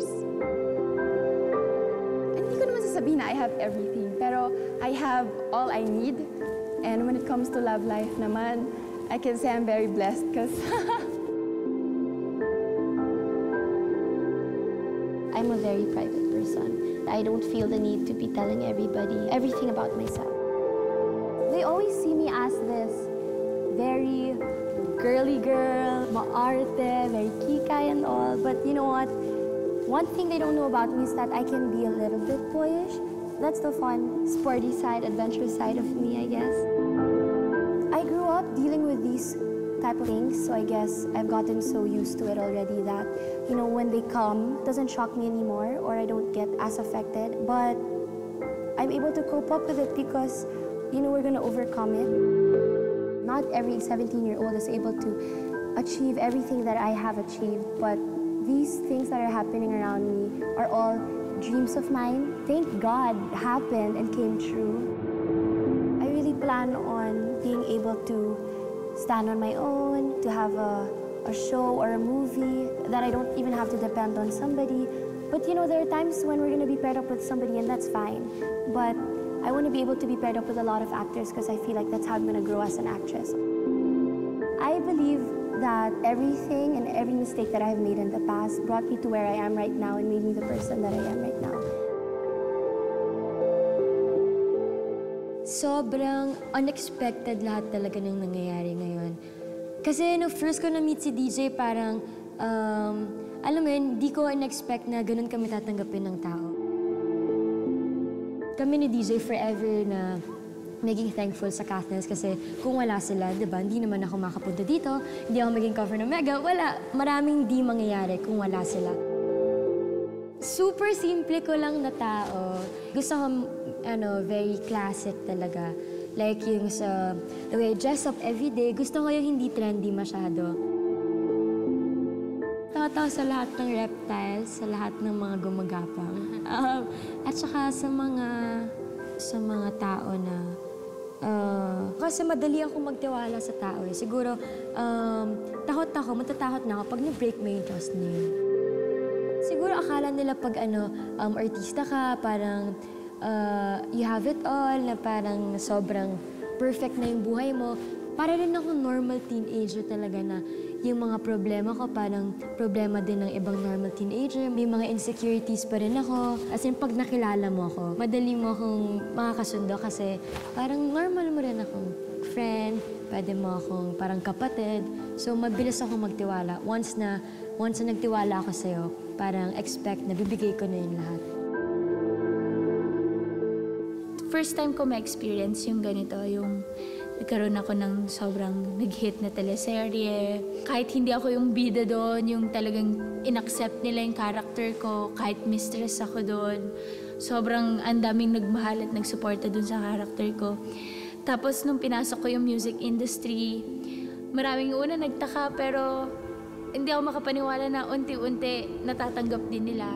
I: And hindi ko naman sasabihin na I have everything. Pero I have all I need. And when it comes to love life naman, I can say I'm very blessed because
V: I'm a very private person. I don't feel the need to be telling everybody everything about myself. They always see me as this very girly girl, maarte, very kikay and all. But you know what? One thing they don't know about me is that I can be a little bit boyish. That's the fun, sporty side, adventurous side of me, I guess. I grew up dealing with these type of things, so I guess I've gotten so used to it already that, you know, when they come, it doesn't shock me anymore or I don't get as affected, but I'm able to cope up with it because, you know, we're gonna overcome it. Not every seventeen-year-old is able to achieve everything that I have achieved, but these things that are happening around me are all dreams of mine. Thank God happened and came true. I really plan on being able to stand on my own, to have a, a show or a movie that I don't even have to depend on somebody. But you know, there are times when we're gonna be paired up with somebody and that's fine. But I want to be able to be paired up with a lot of actors because I feel like that's how I'm gonna grow as an actress. I believe that everything and every mistake that I've made in the past brought me to where I am right now and made me the person that I am right now.
S: Sobrang unexpected lahat talaga ng nangyayari ngayon. Kasi no first ko na-meet si D J, parang, um, alam mo yun, di ko in-expect na ganun kami tatanggapin ng tao. Kami ni D J forever na maging thankful sa Kathens kasi kung wala sila, di ba, hindi naman ako makapunta dito, hindi ako maging cover ng Mega, wala. Maraming di mangyayari kung wala sila. Super simple ko lang na tao. Gusto ko, ano, very classic talaga. Like yung sa, the way I dress up every day, gusto ko yung hindi trendy masyado. Tataw sa lahat ng reptiles, sa lahat ng mga gumagapang. Um, at saka sa mga, sa mga tao na, uh, kasi madali ako magtiwala sa tao eh. Siguro, um, takot ako, matatakot na ako pag na-break mo yung trust niyo. Siguro akala nila pag ano, um, artista ka, parang uh, you have it all, na parang sobrang perfect na yung buhay mo. Para rin ako normal teenager talaga na yung mga problema ko, parang problema din ng ibang normal teenager. May mga insecurities pa rin ako. As in, pag nakilala mo ako, madali mo akong makakasundo kasi parang normal mo rin akong friend, pwede mo akong parang kapatid. So, mabilis ako magtiwala. Once na, once na nagtiwala ako sa'yo, parang expect na bibigay ko na yung lahat.
T: First time ko ma-experience yung ganito, yung nagkaroon ako ng sobrang nag-hit na teleserye. Kahit hindi ako yung bida doon, yung talagang in-accept nila yung character ko, kahit mistress ako doon. Sobrang ang daming nagmahal at nagsuporta doon sa character ko. Tapos nung pinasok ko yung music industry, maraming una nagtaka pero hindi ako makapaniwala na unti-unti natatanggap din nila.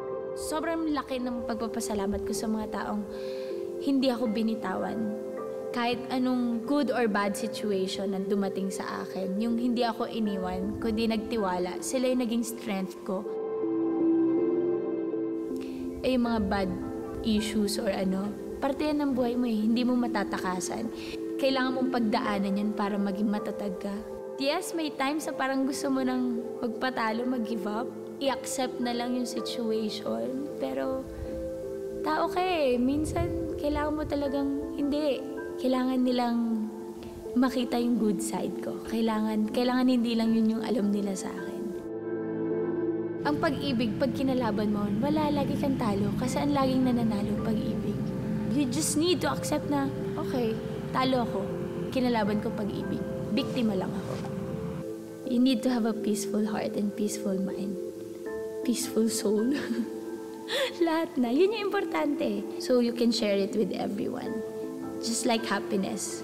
T: Sobrang laki ng pagpapasalamat ko sa mga taong hindi ako binitawan. kahit anong good or bad situation na dumating sa akin, yung hindi ako iniwan, kundi nagtiwala, sila yung naging strength ko. Eh, yung mga bad issues or ano, parte yan ng buhay mo eh, hindi mo matatakasan. Kailangan mong pagdaanan yun para maging matatag ka. Yes, may times na parang gusto mo nang magpatalo, mag-give up, i-accept na lang yung situation, pero tao ka eh, minsan kailangan mo talagang, hindi, kailangan nilang makita yung good side ko. Kailangan, kailangan hindi lang yun yung alam nila sa akin. Ang pag-ibig, pag kinalaban mo, wala, lagi kang talo kasi ang laging nananalo ang pag-ibig. You just need to accept na, okay, talo ako, kinalaban ko pag-ibig, biktima lang ako. You need to have a peaceful heart and peaceful mind. Peaceful soul. Lahat na. Yun yung importante. So you can share it with everyone. Just like happiness.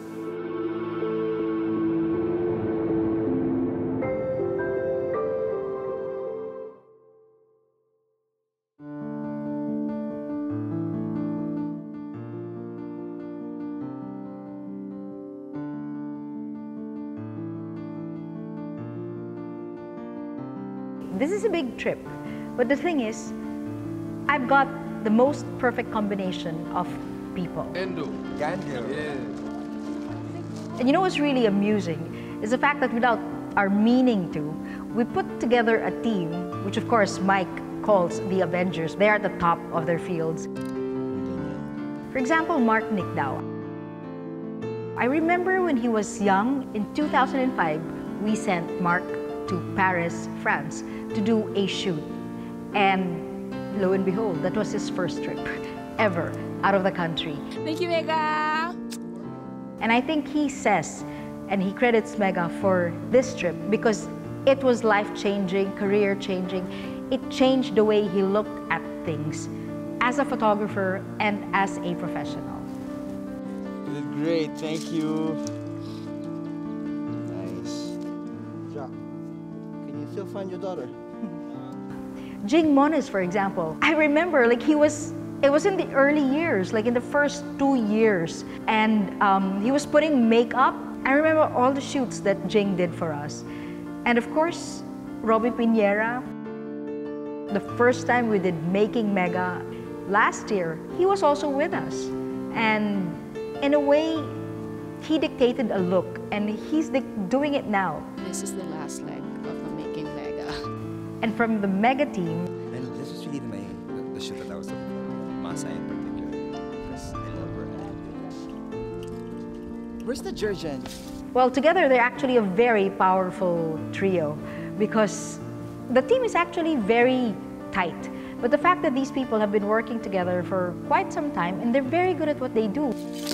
Q: This is a big trip, but the thing is, I've got the most perfect combination of people.
R: Endo.
H: Gando.
R: Yeah.
Q: And you know what's really amusing is the fact that without our meaning to, we put together a team, which of course Mike calls the Avengers. They are at the top of their fields. For example, Mark Nickdow. I remember when he was young, in two thousand five, we sent Mark to Paris, France, to do a shoot. And lo and behold, that was his first trip ever out of the country.
N: Thank you, Mega!
Q: And I think he says, and he credits Mega for this trip because it was life-changing, career-changing. It changed the way he looked at things as a photographer and as a professional.
G: You did great, thank you.
K: Nice. Jack, can you still find your daughter?
Q: Jing Moniz, for example, I remember like he was, it was in the early years, like in the first two years, and um, he was putting makeup. I remember all the shoots that Jing did for us. And of course, Robbie Pinera, the first time we did Making Mega last year, he was also with us. And in a way, he dictated a look, and he's doing it now.
M: This is the last leg of the Making Mega.
Q: And from the Mega team,
H: and this was really my, the, the shoot that I was looking for, Masa in particular, because I love her.
A: Where's the Jurgen?
Q: well, together they're actually a very powerful trio because the team is actually very tight. But the fact that these people have been working together for quite some time and they're very good at what they do.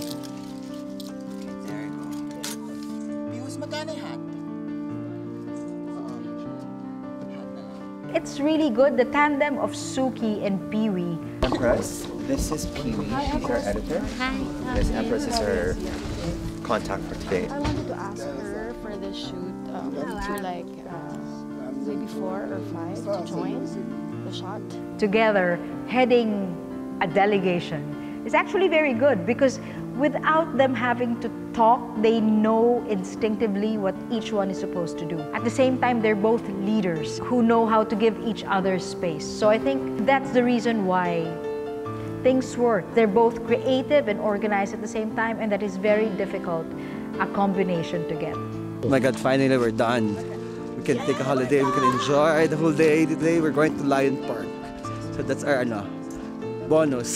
Q: It's really good, the tandem of Suki and Pee-wee.
H: Empress, this is Pee-wee, she's our editor.
M: Hi.
H: This Empress is her contact for today.
M: I wanted to ask her for the shoot um, to like uh, maybe four or five to join the shot.
Q: Together, heading a delegation is actually very good because without them having to talk, they know instinctively what each one is supposed to do. At the same time, they're both leaders who know how to give each other space. So I think that's the reason why things work. They're both creative and organized at the same time, and that is very difficult, a combination to get.
J: Oh my God, finally we're done. We can take a holiday, we can enjoy the whole day. Today we're going to Lion Park. So that's our ano, bonus.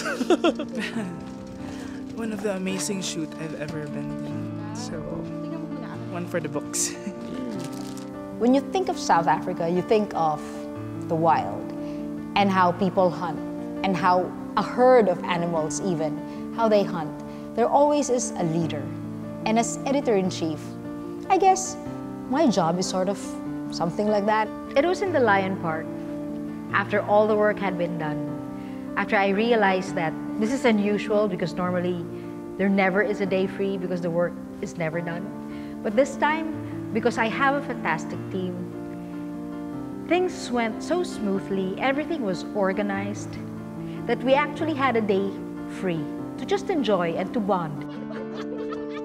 A: One of the amazing shoot I've ever been in. So, one for the books.
Q: When you think of South Africa, you think of the wild and how people hunt and how a herd of animals even, how they hunt. There always is a leader. And as editor-in-chief, I guess my job is sort of something like that. It was in the Lion Park, after all the work had been done, after I realized that this is unusual because normally there never is a day free because the work is never done. But this time, because I have a fantastic team, things went so smoothly, everything was organized, that we actually had a day free to just enjoy and to bond.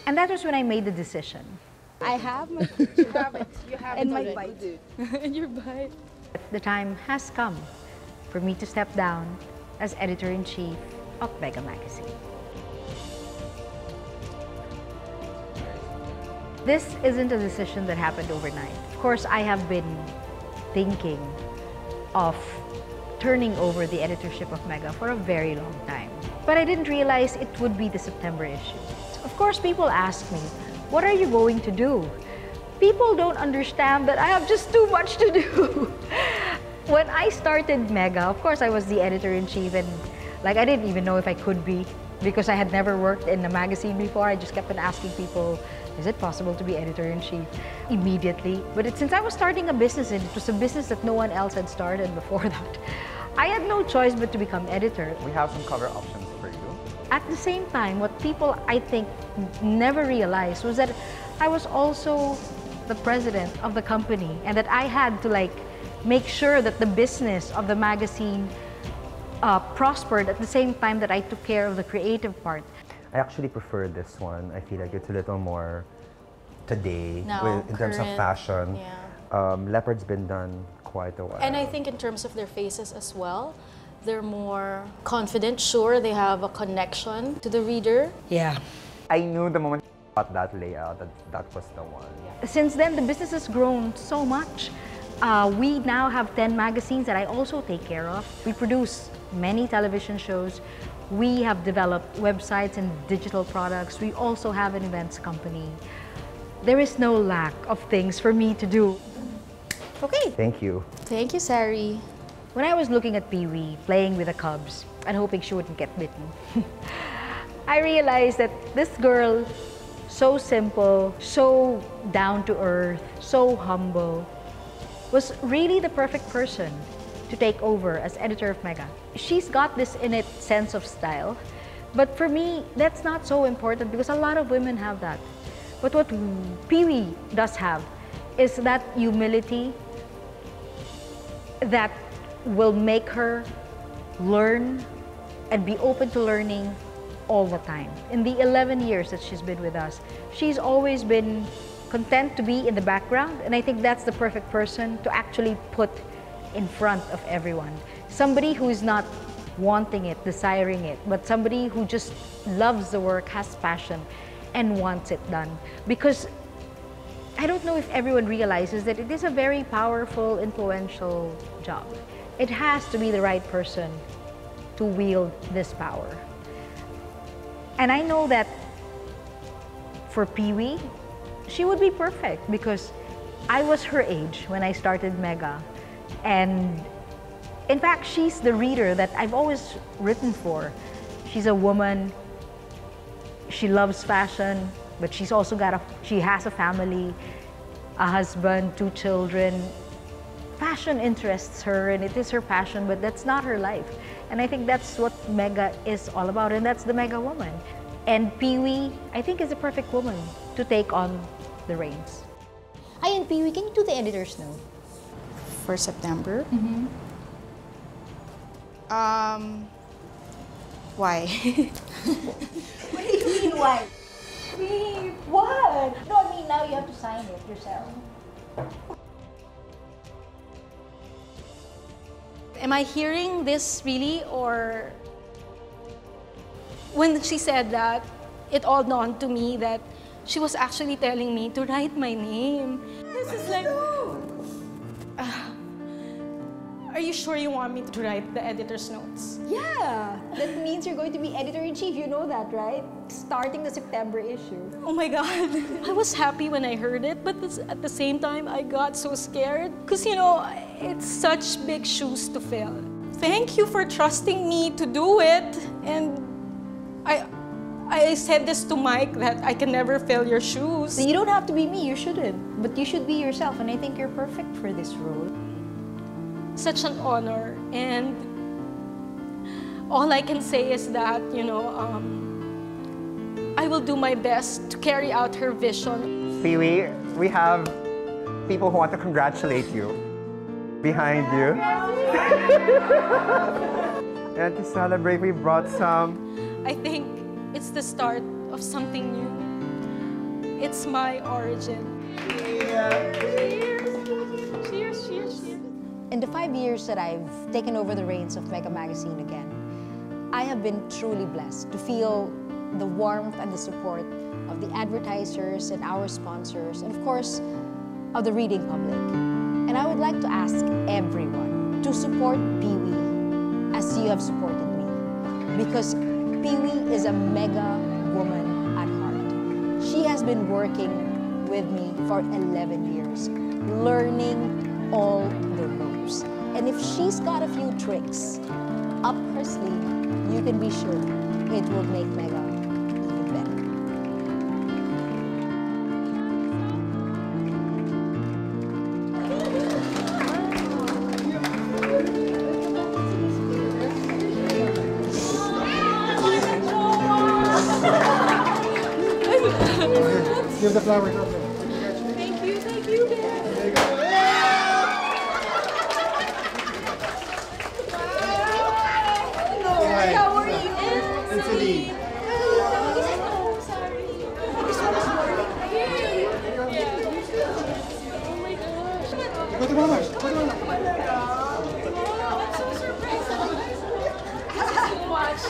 Q: And that was when I made the decision.
M: I have my you have it. You have
Q: And
M: it
Q: my
M: already.
Q: bite.
M: And your bite.
Q: The time has come for me to step down as editor-in-chief of Mega Magazine. This isn't a decision that happened overnight. Of course, I have been thinking of turning over the editorship of Mega for a very long time. But I didn't realize it would be the September issue. Of course, people ask me, what are you going to do? People don't understand that I have just too much to do. When I started Mega, of course, I was the editor-in-chief, and like I didn't even know if I could be, because I had never worked in a magazine before. I just kept on asking people, is it possible to be editor-in-chief immediately? But it, since I was starting a business, and it was a business that no one else had started before that, I had no choice but to become editor.
F: We have some cover options for you.
Q: At the same time, what people, I think, never realized was that I was also the president of the company, and that I had to like make sure that the business of the magazine uh, prospered at the same time that I took care of the creative part.
F: I actually prefer this one. I feel like it's a little more today
B: Now,
F: with, in terms of
B: current,
F: fashion.
B: yeah.
F: Um, leopard's been done quite a while.
B: And I think in terms of their faces as well, they're more confident, sure, they have a connection to the reader.
Q: Yeah.
F: I knew the moment I got that layout that that was the one.
Q: Since then, the business has grown so much. Uh, we now have ten magazines that I also take care of. We produce many television shows. We have developed websites and digital products. We also have an events company. There is no lack of things for me to do. Okay.
F: Thank you.
B: Thank you, Sari.
Q: When I was looking at Pee-wee playing with the cubs and hoping she wouldn't get bitten, I realized that this girl, so simple, so down to earth, so humble, was really the perfect person to take over as editor of Mega. She's got this innate sense of style, but for me, that's not so important because a lot of women have that. But what Pee-wee does have is that humility that will make her learn and be open to learning all the time. In the eleven years that she's been with us, she's always been content to be in the background, and I think that's the perfect person to actually put in front of everyone. Somebody who is not wanting it, desiring it, but somebody who just loves the work, has passion, and wants it done. Because I don't know if everyone realizes that it is a very powerful, influential job. It has to be the right person to wield this power. And I know that for Pee-wee, she would be perfect because I was her age when I started Mega. And in fact, she's the reader that I've always written for. She's a woman, she loves fashion, but she's also got a, she has a family, a husband, two children. Fashion interests her and it is her passion, but that's not her life. And I think that's what Mega is all about, and that's the Mega woman. And Pee-wee, I think, is a perfect woman to take on the reins.
B: Ayan, Pee-wee, can you do the editor's note?
A: For September?
B: Mm-hmm.
A: Um, why?
B: What do you mean, why? Wait, what? No, I mean, now you have to sign it yourself. Am I hearing this really, or
C: when she said that, it all dawned to me that she was actually telling me to write my name. This is like, uh, are you sure you want me to write the editor's notes?
B: Yeah, that means you're going to be editor-in-chief. You know that, right? Starting the September issue.
C: Oh my God. I was happy when I heard it, but at the same time, I got so scared. Because, you know, it's such big shoes to fill. Thank you for trusting me to do it. And I, I said this to Mike, that I can never fill your shoes.
B: So you don't have to be me, you shouldn't. But you should be yourself, and I think you're perfect for this role.
C: Such an honor, and all I can say is that, you know, um, I will do my best to carry out her vision.
F: Pee-wee, we have people who want to congratulate you behind you. And to celebrate, we brought some.
C: I think it's the start of something new. It's my origin. Cheers! Cheers, cheers, cheers.
Q: In the five years that I've taken over the reins of Mega Magazine again, I have been truly blessed to feel the warmth and the support of the advertisers and our sponsors, and of course, of the reading public. And I would like to ask everyone to support Peewee as you have supported me, because Peewee is a mega woman at heart. She has been working with me for eleven years, learning all the ropes. And if she's got a few tricks up her sleeve, you can be sure it will make Mega even better.
K: Give the flowers up there.
C: Thank you, thank you.
K: There you go.
C: Hi. How are you?
K: Italy.
C: Oh, sorry. Oh my gosh.
K: Go to mama. Go to mama.
C: I'm so surprised. So much.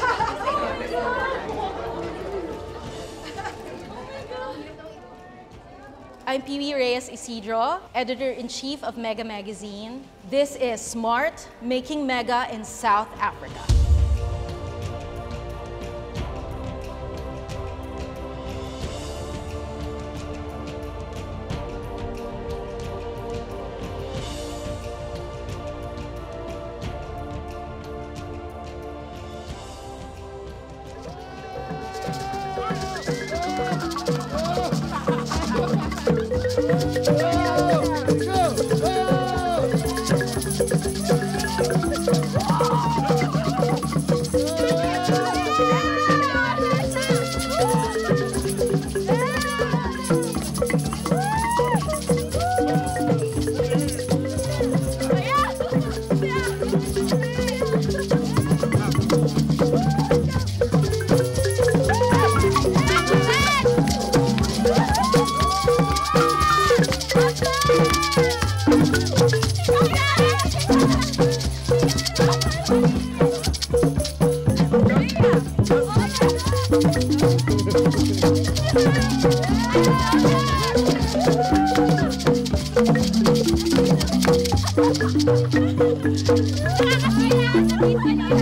B: I'm Peewee Reyes Isidro, Editor-in-Chief of Mega Magazine. This is SMART, Making Mega in South Africa.
C: Thank you.